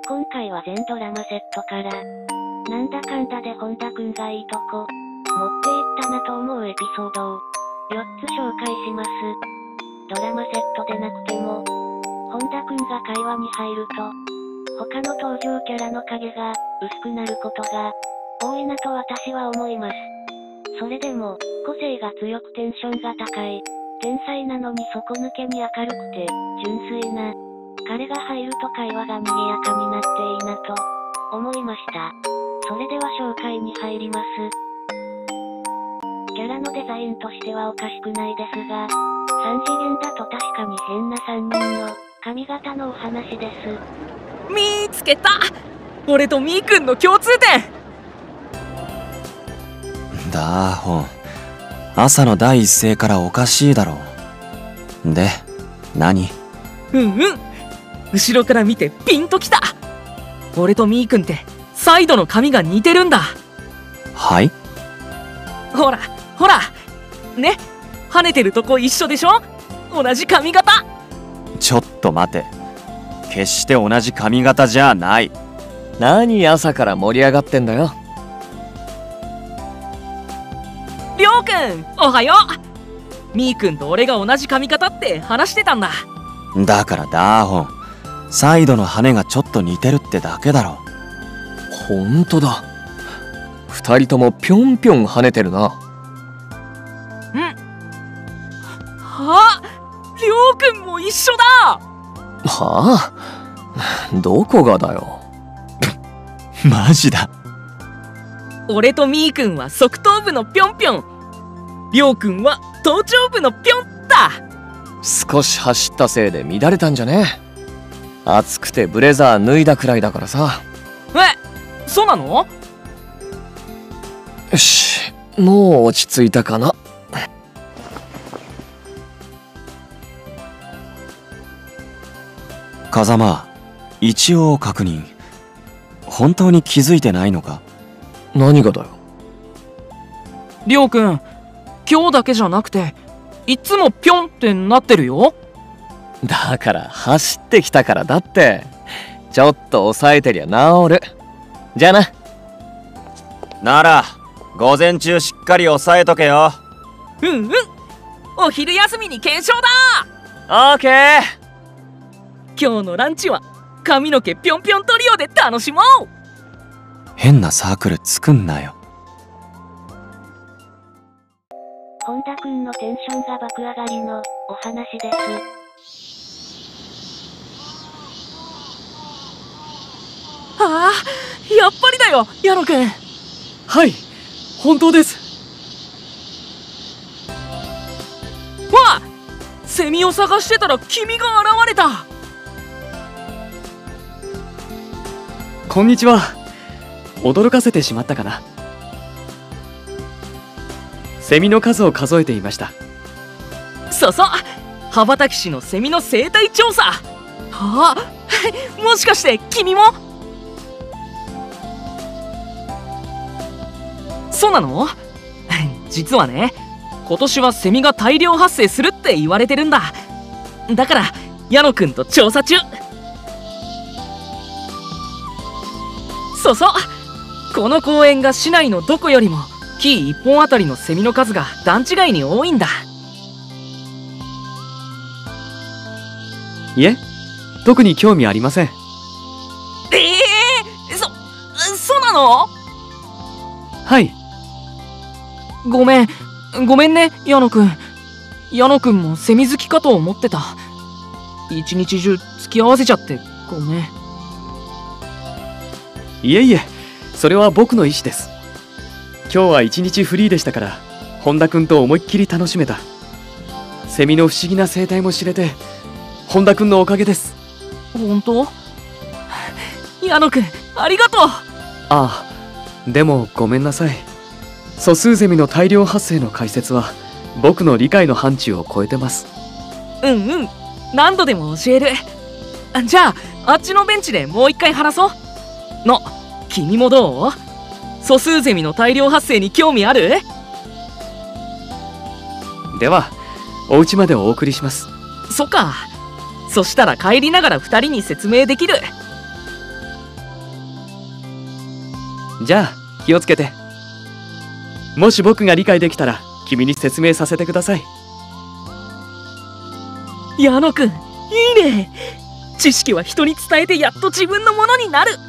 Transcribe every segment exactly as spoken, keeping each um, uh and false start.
今回は全ドラマセットから、なんだかんだで本田くんがいいとこ、持っていったなと思うエピソードを、よっつ紹介します。ドラマセットでなくても、本田くんが会話に入ると、他の登場キャラの影が薄くなることが多いなと私は思います。それでも、個性が強くテンションが高い、天才なのに底抜けに明るくて、純粋な、彼が入ると会話が賑やかになっていいなと思いました。それでは紹介に入ります。キャラのデザインとしてはおかしくないですが、さん次元だと確かに変なさんにんの髪型のお話です。 見ーつけた！俺とみーくんの共通点！ だーほん、朝の第一声からおかしいだろう。で、何？ うんうん、後ろから見てピンときた。俺とみーくんってサイドの髪が似てるんだ。 はい？ ほらほらね、跳ねてるとこ一緒でしょ？同じ髪型。 ちょっと待て、決して同じ髪型じゃない。 何朝から盛り上がってんだよ。 りょうくんおはよう。みーくんと俺が同じ髪型って話してたんだ。 だからダーホン、サイドの羽がちょっと似てるってだけだろ。 ほんとだ、二人ともぴょんぴょん跳ねてるな。 うん、あ、りょうくんも一緒だ。 はあ？どこがだよ。 マジだ。 俺とみーくんは側頭部のぴょんぴょん、りょうくんは頭頂部のぴょんだ。 少し走ったせいで乱れたんじゃね？暑くてブレザー脱いだくらいだからさ。 え、そうなの？ よし、もう落ち着いたかな。 風間、一応確認。本当に気づいてないのか？ 何がだよ。 りょうくん、今日だけじゃなくていつもピョンってなってるよ。 だから走ってきたからだって。ちょっと抑えてりゃ治る。じゃあな。 なら午前中しっかり抑えとけよ。 うんうん、お昼休みに検証だ。オーケー。 今日のランチは髪の毛ぴょんぴょんトリオで楽しもう。 変なサークル作んなよ。 本田くんのテンションが爆上がりのお話です。 ああ、やっぱりだよ、矢野くん。 はい、本当です。 わあ、セミを探してたら君が現れた。 こんにちは。驚かせてしまったかな。セミの数を数えていました。 そうそう、羽ばたき師のセミの生態調査。ああ、もしかして君も？そうなの？実はね、今年はセミが大量発生するって言われてるんだ。だから矢野くんと調査中。そうそう、この公園が市内のどこよりも木いっぽんあたりのセミの数が段違いに多いんだ。 いえ、特に興味ありません。 ええー、そ、そうなの？ はい。 ごめん、ごめんね、矢野くん。矢野くんもセミ好きかと思ってた。一日中付き合わせちゃってごめん。 いえいえ、それは僕の意思です。今日は一日フリーでしたから、本田くんと思いっきり楽しめた。セミの不思議な生態も知れて、本田くんのおかげです。 本当？矢野くん、ありがとう。 ああ、でもごめんなさい。素数ゼミの大量発生の解説は僕の理解の範疇を超えてます。 うんうん、何度でも教える。じゃああっちのベンチでもう一回話そう。の、君もどう？素数ゼミの大量発生に興味ある？ ではお家までお送りします。 そっか。そしたら帰りながらふたりに説明できる。 じゃあ気をつけて。もし僕が理解できたら君に説明させてください。 矢野くん、いいね。知識は人に伝えてやっと自分のものになる。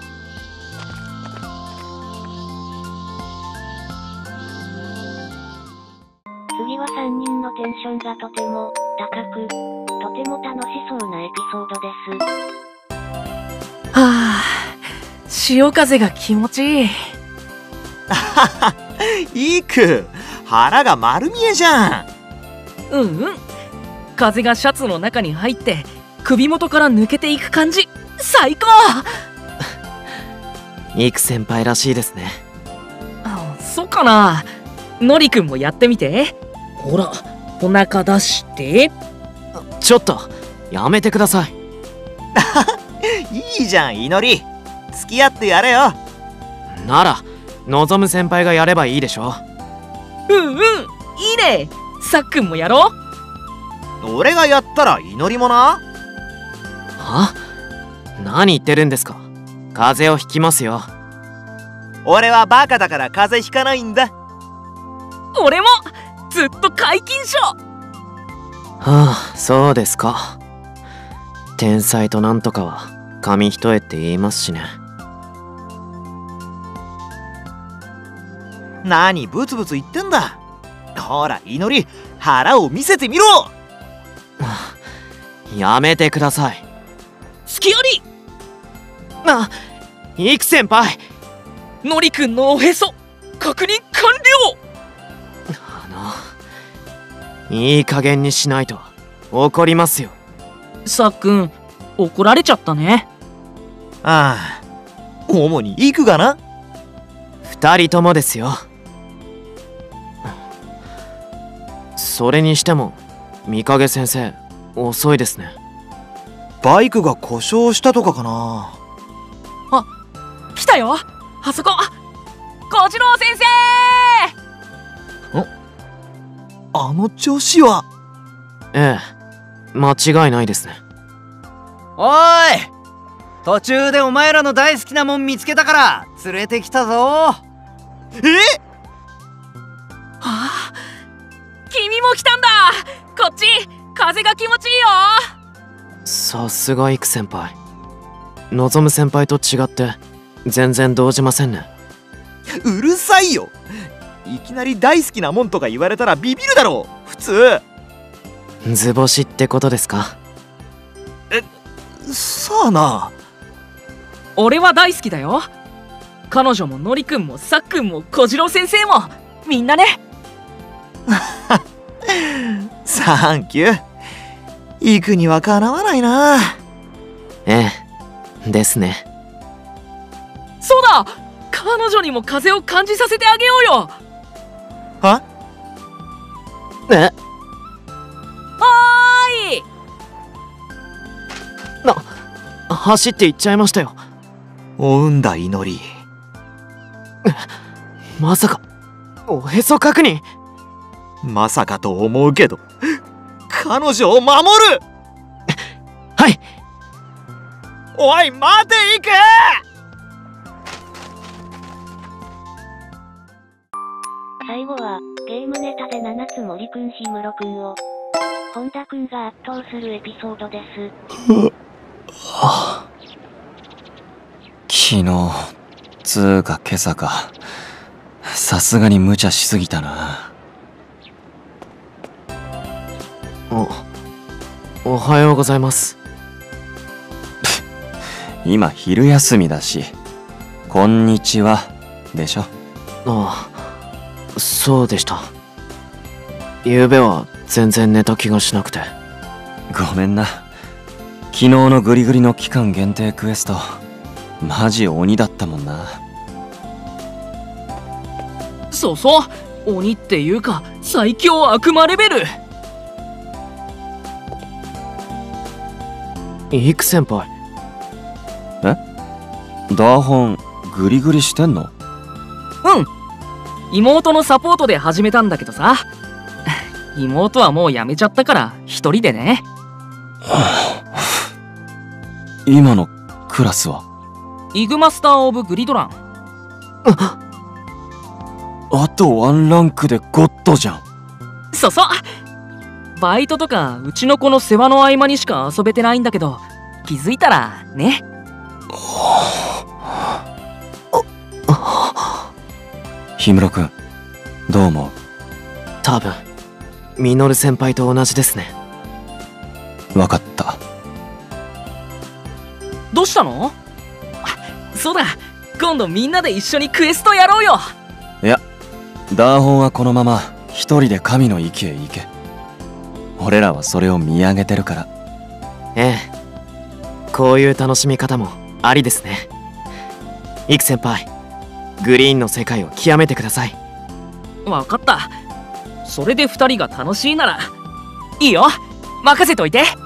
次はさんにんのテンションがとても高く、とても楽しそうなエピソードです。 はあ、潮風が気持ちいい。 あはは、いいく、腹が丸見えじゃん。 うんうん。風がシャツの中に入って首元から抜けていく感じ、最高。 イク先輩らしいですね。 あ、そうかな。のりくんもやってみて。ほら、お腹出して。 ちょっとやめてください。 いいじゃん、祈り。付き合ってやれよ。 なら望む先輩がやればいいでしょ。 うんうん、いいね。さっくんもやろう。 俺がやったら祈りもな。 は？何言ってるんですか。風邪をひきますよ。 俺はバカだから風邪ひかないんだ。 俺もずっと皆勤賞。 はあ、そうですか。天才となんとかは紙一重って言いますしね。 何ブツブツ言ってんだ。ほら祈り、腹を見せてみろ。 やめてください。 隙あり。 あ、イク先輩。 のりくんのおへそ確認完了。 あの、いい加減にしないと怒りますよ。 さっくん、怒られちゃったね。 ああ、主にイクがな。 二人ともですよ。それにしても三影先生遅いですね。 バイクが故障したとかかな。 あ、来たよ、あそこ。小次郎先生。 あの調子は。 ええ、間違いないですね。 おーい、途中でお前らの大好きなもん見つけたから連れてきたぞ。 え？ はあ、君も来たんだ。こっち風が気持ちいいよ。 さすがイク先輩。望む先輩と違って全然動じませんね。 うるさいよ。いきなり大好きなもんとか言われたらビビるだろう普通。 図星ってことですか。 さあな。 俺は大好きだよ。彼女ものりくんもさっくんも小次郎先生もみんなね。 サンキュー。イクにはかなわないな。 ええ、ですね。 そうだ、彼女にも風を感じさせてあげようよ。 は？ え？ はーい。 な、走って行っちゃいましたよ。 追うんだ祈り。 まさかおへそ確認。 まさかと思うけど彼女を守る。 はい。 おい待てイク。 最後はゲームネタでななつ森くん氷室くんを本田くんが圧倒するエピソードです。 昨日つーか今朝か、さすがに無茶しすぎたな。お、おはようございます。今昼休みだし、こんにちはでしょ。ああ、そうでした。昨べは全然寝た気がしなくて。ごめんな。昨日のグリグリの期間限定クエストマジ鬼だったもんな。 そうそう、鬼っていうか最強悪魔レベル。 イク先輩。え？ダーホングリグリしてんの？ うん、妹のサポートで始めたんだけどさ、妹はもう辞めちゃったから一人でね。 今のクラスは？ イグマスター・オブ・グリドラン。 あとワンランクでゴッドじゃん。 そそバイトとかうちの子の世話の合間にしか遊べてないんだけど、気づいたらね。 氷室くん、どう思う？ 多分ミノル先輩と同じですね。 わかった。 どうしたの？そうだ、今度みんなで一緒にクエストやろうよ。 いや、ダーホンはこのまま一人で神の域へ行け。俺らはそれを見上げてるから。 ええ、こういう楽しみ方もありですね。イク先輩、グリーンの世界を極めてください。 わかった。それで二人が楽しいならいいよ、任せといて。